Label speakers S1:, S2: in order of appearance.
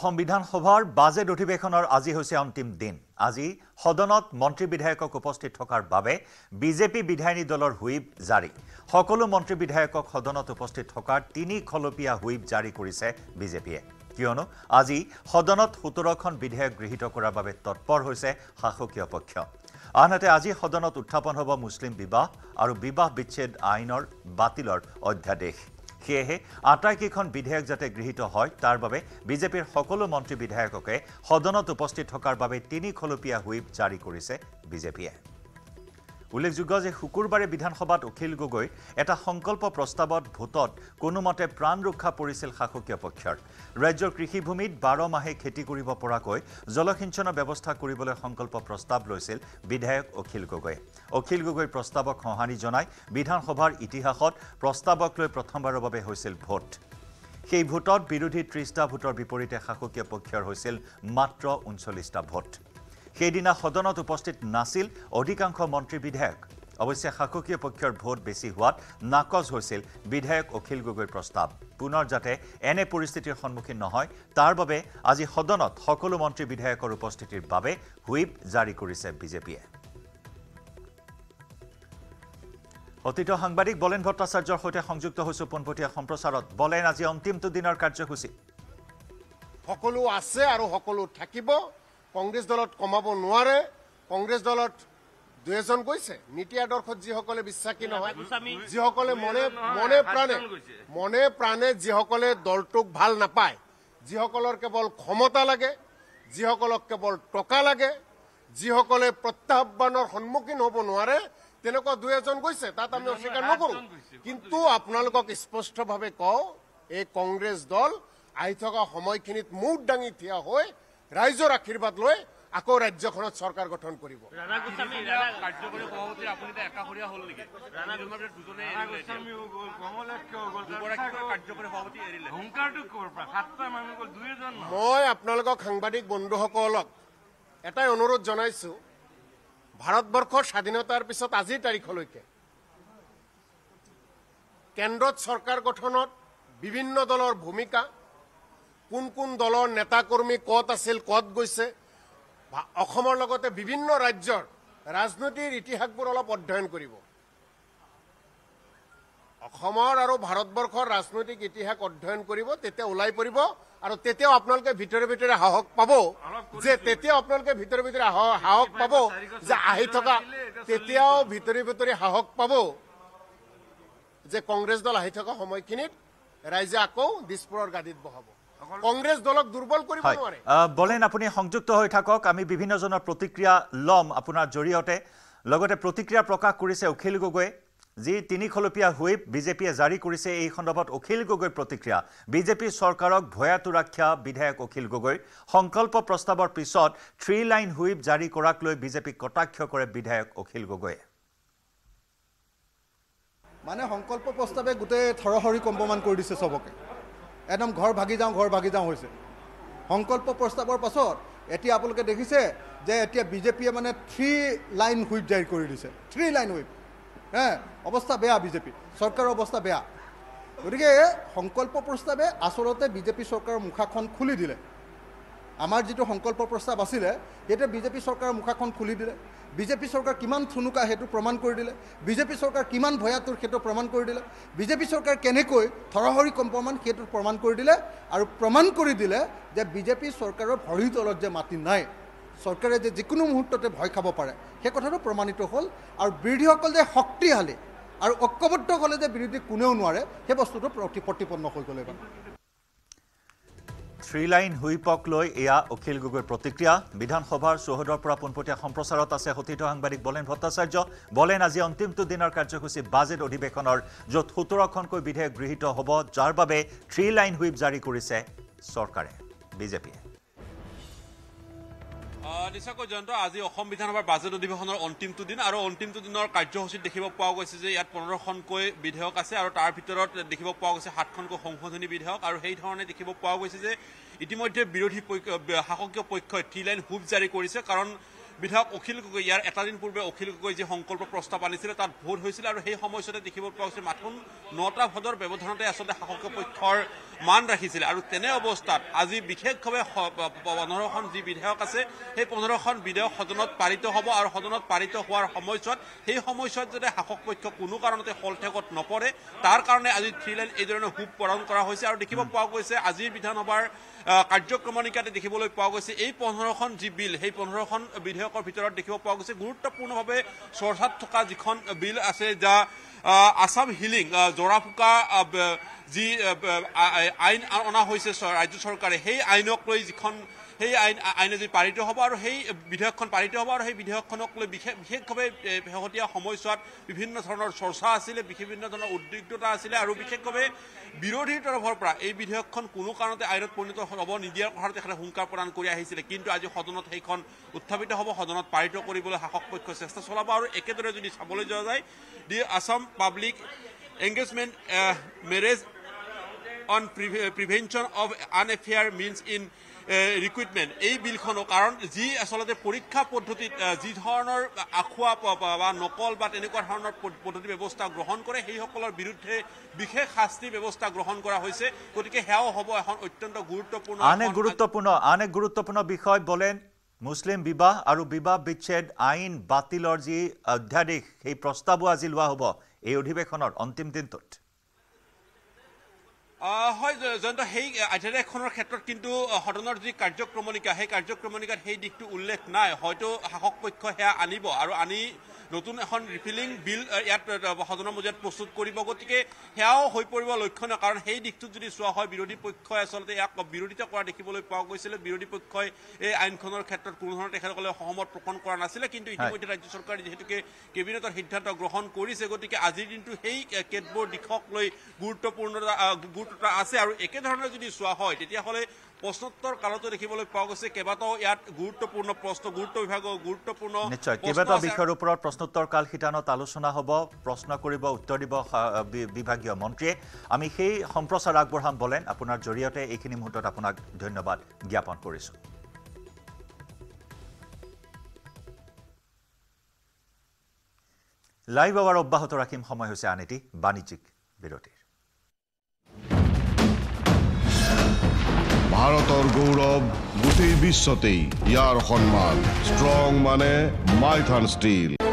S1: অসম বিধানসভাৰ বাজেট অধিৱেশনৰ আজি হৈছে অন্তিম দিন। আজি সদনত মন্ত্ৰী বিধায়কক উপস্থিত থকাৰ বাবে বিজেপি বিধায়িনী দলৰ হুইপ জাৰি। সকলো মন্ত্ৰী বিধায়কক সদনত উপস্থিত থকাৰ 3 খলপীয়া হুইপ জাৰি কৰিছে বিজেপিয়ে। কিয়নো আজি সদনত 17খন বিধেয়ক গৃহীত কৰাৰ বাবে তৎপৰ হৈছে শাসকীয় পক্ষ। আনহাতে আজি সদনত উত্থাপন হ'ব মুছলিম বিবাহ আৰু বিবাহ বিচ্ছেদ আইনৰ বাতিলৰ অধ্যাদেশ। সেয়েহে আটাইকেইখন বিধেয়ক যাতে গৃহীত হয় তাৰ বাবে বিজেপিৰ সকলো মন্ত্ৰী বিধায়ককে সদনত উপস্থিত থকাৰ বাবে 3 খলপীয়া হুইপ জাৰি কৰিছে বিজেপিয়ে। উল্লেখযোগ্য যে শুকুৰবাৰে বিধানসভাত অখিল গগৈ এটা সংকল্প প্ৰস্তাৱত ভোটত কোনোমতে প্ৰাণ ৰক্ষা পৰিছিল শাসকীয় পক্ষৰ। ৰাজ্যৰ কৃষিভূমিত 12 মাহে খেতি কৰিব পৰাকৈ জলসিঞ্চনৰ ব্যৱস্থা কৰিবলৈ সংকল্প প্ৰস্তাৱ লৈছিল বিধায়ক অখিল গগৈ। অখিল গগৈৰ প্ৰস্তাৱক সঁহাৰি জনাই বিধানসভাৰ ইতিহাসত প্ৰস্তাৱক লৈ প্ৰথমবাৰৰ বাবে হৈছিল ভোট। সেই ভোটত বিৰোধী 30টা ভোটৰ বিপৰীতে শাসকীয় পক্ষৰ হৈছিল মাত্ৰ 39টা ভোট। সেইদিনা সদনত উপস্থিত নাছিল অধিকাংশ মন্ত্ৰী বিধায়ক। অৱশ্যে শাসকীয় পক্ষৰ ভোট বেছি হোৱাত নাকচ হৈছিল বিধায়ক অখিল গগৈৰ প্ৰস্তাৱ। পুনৰ যাতে এনে পৰিস্থিতিৰ সন্মুখীন নহয় তাৰ বাবে আজি সদনত সকলো মন্ত্ৰী বিধায়কৰ উপস্থিতিৰ বাবে হুইপ জাৰি কৰিছে বিজেপিয়ে। অতীত সাংবাদিক বলেন ভট্টাচাৰ্যৰ সৈতে সংযুক্ত হৈছো পোনপটীয়া সম্প্ৰচাৰত। বলেন, আজি অন্তিমটো দিনৰ কাৰ্যসূচী।
S2: সকলো আছে আৰু সকলো থাকিব। কংগ্ৰেছ দলত কমাব নোৱাৰে। কংগ্ৰেছ দলত 2জন গৈছে নীতি আদৰ্শত যিসকলে বিশ্বাসী নহয়, যিসকলে মনে প্ৰাণে যিসকলে দলটোক ভাল নাপায়, যিসকলৰ কেৱল ক্ষমতা লাগে, যিসকলক কেৱল টকা লাগে, যিসকলে প্ৰত্যাহ্বানৰ সন্মুখীন হ'ব নোৱাৰে, তেনেকুৱা 2জন গৈছে। তাত আমি অস্বীকাৰ নকৰোঁ। কিন্তু আপোনালোকক স্পষ্টভাৱে কওঁ, এই কংগ্ৰেছ দল আহি থকা সময়খিনিত মুঠ দাঙি থিয় হৈ ৰাইজৰ আশীৰ্বাদ লৈ আকৌ ৰাজ্যখনত চৰকাৰ গঠন কৰিব। মই আপোনালোকক সাংবাদিক বন্ধুসকলক এটাই অনুৰোধ জনাইছো, ভাৰতবৰ্ষৰ স্বাধীনতাৰ পিছত আজিৰ তাৰিখলৈকে কেন্দ্ৰত চৰকাৰ গঠনত বিভিন্ন দলৰ ভূমিকা, কোন কোন দলৰ নেতাকৰ্মী ক'ত আছিল, ক'ত গৈছে, অসমৰ লগতে বিভিন্ন ৰাজ্যৰ ৰাজনৈতিক ইতিহাসবোৰ অলপ অধ্যয়ন কৰিব। অসমৰ আৰু ভাৰতবৰ্ষৰ ৰাজনৈতিক ইতিহাস অধ্যয়ন কৰিব, তেতিয়া ওলাই পৰিব। আৰু তেতিয়াও আপোনালোকে ভিতৰে ভিতৰে সাহস পাব যে আহি থকা, তেতিয়াও ভিতৰে ভিতৰে সাহস পাব যে কংগ্ৰেছ দল আহি থকা সময়খিনিত ৰাইজে আকৌ দিছপুৰৰ গাদীত বহাব। কংগ্ৰেছ দলক দুৰ্বল কৰিব নোৱাৰে।
S1: বলেন, আপুনি সংযুক্ত হৈ থাকক। আমি বিভিন্নজনৰ প্ৰতিক্ৰিয়া ল'ম আপোনাৰ জৰিয়তে। লগতে প্ৰতিক্ৰিয়া প্ৰকাশ কৰিছে অখিল গগৈ, যি 3 খলপীয়া হুইপ বিজেপিয়ে জাৰি কৰিছে। এই সন্দৰ্ভত অখিল গগৈৰ প্ৰতিক্ৰিয়া। বিজেপি চৰকাৰক ভয়াতুৰাখ্যা বিধায়ক অখিল গগৈৰ। সংকল্প প্ৰস্তাৱৰ পিছত 3 লাইন হুইপ জাৰি কৰাক লৈ বিজেপিক কটাক্ষ কৰে বিধায়ক অখিল গগৈয়ে।
S3: মানে সংকল্প প্ৰস্তাৱে গোটেই থৰহৰি কম্পমান কৰি দিছে চবকে। একদম ঘৰ ভাগি যাওঁ হৈছে। সংকল্প প্ৰস্তাৱৰ পাছত এতিয়া আপোনালোকে দেখিছে যে এতিয়া বিজেপিয়ে মানে 3 লাইন হুইপ জাৰি কৰি দিছে। 3 লাইন হুইপ। অৱস্থা বেয়া, বিজেপি চৰকাৰৰ অৱস্থা বেয়া। গতিকে সংকল্প প্ৰস্তাৱে আচলতে বিজেপি চৰকাৰৰ মুখাখন খুলি দিলে। আমাৰ যিটো সংকল্প প্ৰস্তাৱ আছিলে সেইটো বিজেপি চৰকাৰৰ মুখাখন খুলি দিলে। বিজেপি চৰকাৰ কিমান থুনুকা সেইটো প্ৰমাণ কৰি দিলে। বিজেপি চৰকাৰ কিমান ভয়াতুৰ সেইটো প্ৰমাণ কৰি দিলে। বিজেপি চৰকাৰ কেনেকৈ থৰহৰি কম্পমান সেইটো প্ৰমাণ কৰি দিলে। আৰু প্ৰমাণ কৰি দিলে যে বিজেপি চৰকাৰৰ ভৰিৰ তলত যে মাটি নাই, চৰকাৰে যে যিকোনো মুহূৰ্ততে ভয় খাব পাৰে, সেই কথাটো প্ৰমাণিত হ'ল। আৰু বিৰোধীসকল যে শক্তিশালী আৰু ঐক্যবদ্ধ হ'লে যে বিৰোধী কোনেও নোৱাৰে, সেই বস্তুটো প্ৰতিপন্ন হৈ গ'লে।
S1: 3 লাইন হুইপক লৈ এয়া অখিল গগৈৰ প্ৰতিক্ৰিয়া। বিধানসভাৰ চৌহদৰ পৰা পোনপটীয়া সম্প্ৰচাৰত আছে অতীত সাংবাদিক বলেন ভট্টাচাৰ্য। বলেন, আজি অন্তিমটো দিনৰ কাৰ্যসূচী বাজেট অধিৱেশনৰ, য'ত 17খনকৈ বিধেয়ক গৃহীত হ'ব, যাৰ বাবে 3 লাইন হুইপ জাৰি কৰিছে চৰকাৰে, বিজেপিয়ে।
S4: নিশ্চয়কৈ জয়ন্ত, আজি অসম বিধানসভাৰ বাজেট অধিৱেশনৰ অন্তিমটো দিন আৰু অন্তিমটো দিনৰ কাৰ্যসূচীত দেখিব পোৱা গৈছে যে ইয়াত 15খনকৈ বিধেয়ক আছে আৰু তাৰ ভিতৰত দেখিব পোৱা গৈছে 7খনকৈ সংশোধনী বিধেয়ক। আৰু সেই ধৰণে দেখিব পোৱা গৈছে যে ইতিমধ্যে বিৰোধী শাসকীয় পক্ষই 3 লাইন হুইপ জাৰি কৰিছে। কাৰণ বিধায়ক অখিল গগৈ ইয়াৰ এটা দিন পূৰ্বে অখিল গগৈ যে সংকল্প প্ৰস্তাৱ আনিছিলে তাত ভোট হৈছিল আৰু সেই সময়ছোৱাতে দেখিব পোৱা গৈছে মাথোন 9টা ভোটৰ ব্যৱধানতে আচলতে শাসকীয় পক্ষৰ মান ৰাখিছিলে আৰু তেনে অৱস্থাত আজি বিশেষভাৱে 15খন যি বিধেয়ক আছে সেই 15খন বিধেয়ক সদনত পাৰিত হ'ব আৰু সদনত পাৰিত হোৱাৰ সময়ছোৱাত সেই সময়ছোৱাত যাতে শাসক পক্ষ কোনো কাৰণতে হলঠেকত নপৰে তাৰ কাৰণে আজি 3 লাইন এই ধৰণে হুপ প্ৰদান কৰা হৈছে আৰু দেখিব পোৱা গৈছে আজিৰ বিধানসভাৰ কাৰ্যক্ৰমণিকাতে দেখিবলৈ পোৱা গৈছে এই 15খন যি বিল সেই 15খন বিধেয়কৰ ভিতৰত দেখিব পোৱা গৈছে গুৰুত্বপূৰ্ণভাৱে চৰ্চাত থকা যিখন বিল আছে যা আসাম হিলিং জৰা ফুকা যি আইন অনা হৈছে ৰাজ্য চৰকাৰে সেই আইনক লৈ যিখন সেই আইনে যদি পাৰিত হ'ব আৰু সেই বিধেয়কখন পাৰিত হ'ব আৰু সেই বিধেয়কখনক লৈ বিশেষভাৱে শেহতীয়া সময়ছোৱাত বিভিন্ন ধৰণৰ চৰ্চা আছিলে বিভিন্ন ধৰণৰ উদ্বিগ্নতা আছিলে আৰু বিশেষভাৱে বিৰোধীৰ তৰফৰ পৰা এই বিধেয়কখন কোনো কাৰণতে আইনত পৰিণত হ'ব নিদিয়াৰ কথা তেখেতে হুংকাৰ প্ৰদান কৰি আহিছিলে কিন্তু আজি সদনত সেইখন উত্থাপিত হ'ব সদনত পাৰিত কৰিবলৈ শাসক পক্ষই চেষ্টা চলাব আৰু একেদৰে যদি চাবলৈ যোৱা যায় the Assam public engagement measures on prevention of unfair means in recruitment এই বিলখনৰ কাৰণ যি আচলতে পৰীক্ষা পদ্ধতিত যি ধৰণৰ আখুৱা বা নকল বা তেনেকুৱা ধৰণৰ পদ্ধতি ব্যৱস্থা গ্ৰহণ কৰে সেইসকলৰ বিৰুদ্ধে বিশেষ শাস্তি ব্যৱস্থা গ্ৰহণ কৰা হৈছে গতিকে সেয়াও হ'ব এখন অত্যন্ত গুৰুত্বপূৰ্ণ
S1: আন এক গুৰুত্বপূৰ্ণ বিষয় বলেন মুছলিম বিবাহ আৰু বিবাহ বিচ্ছেদ আইন বাতিলৰ যি অধ্যাদেশ সেই প্ৰস্তাৱো আজি লোৱা হ'ব এই অধিৱেশনৰ অন্তিম দিনটোত
S4: হয় জয়ন্ত সেই অধ্যাদেশখনৰ ক্ষেত্ৰত কিন্তু সদনৰ যি কাৰ্যক্ৰমণিকা সেই কাৰ্যক্ৰমণিকাত সেই দিশটো উল্লেখ নাই হয়তো শাসক পক্ষ সেয়া আনিব আৰু আনি নতুন এখন ৰিফিলিং বিল ইয়াত সদনৰ মজিয়াত প্ৰস্তুত কৰিব গতিকে সেয়াও হৈ পৰিব লক্ষণীয় কাৰণ সেই দিশটোত যদি চোৱা হয় বিৰোধী পক্ষই আচলতে ইয়াক বিৰোধিতা কৰা দেখিবলৈ পোৱা গৈছিলে বিৰোধী পক্ষই এই আইনখনৰ ক্ষেত্ৰত কোনো ধৰণৰ তেখেতসকলে সহমত পোষণ কৰা নাছিলে কিন্তু ইতিমধ্যে ৰাজ্য চৰকাৰে যিহেতুকে কেবিনেটৰ সিদ্ধান্ত গ্ৰহণ কৰিছে গতিকে আজিৰ দিনটো সেই কেতবোৰ দিশক লৈ গুৰুত্বতা আছে আৰু একেধৰণে যদি চোৱা হয় তেতিয়াহ'লে প্ৰশ্নোত্তৰ কালতো দেখিবলৈ পোৱা গৈছে কেইবাটাও ইয়াত গুৰুত্বপূৰ্ণ প্ৰশ্ন বিভাগৰ গুৰুত্বপূৰ্ণ
S1: নিশ্চয় কেইবাটাও বিষয়ৰ ওপৰত প্ৰশ্নোত্তৰ কাল শিতানত আলোচনা হ'ব প্ৰশ্ন কৰিব উত্তৰ দিব বিভাগীয় মন্ত্ৰীয়ে আমি সেই সম্প্ৰচাৰ আগবঢ়াম বলেন আপোনাৰ জৰিয়তে এইখিনি মুহূৰ্তত আপোনাক ধন্যবাদ জ্ঞাপন কৰিছোঁ লাইভ আৱাৰ অব্যাহত ৰাখিম সময় হৈছে আন এটি বাণিজ্যিক বিৰতিৰ
S5: ভাৰতৰ গৌৰৱ গোটেই বিশ্বতেই ইয়াৰ সন্মান ষ্ট্ৰং মানে মাইথান ষ্টীল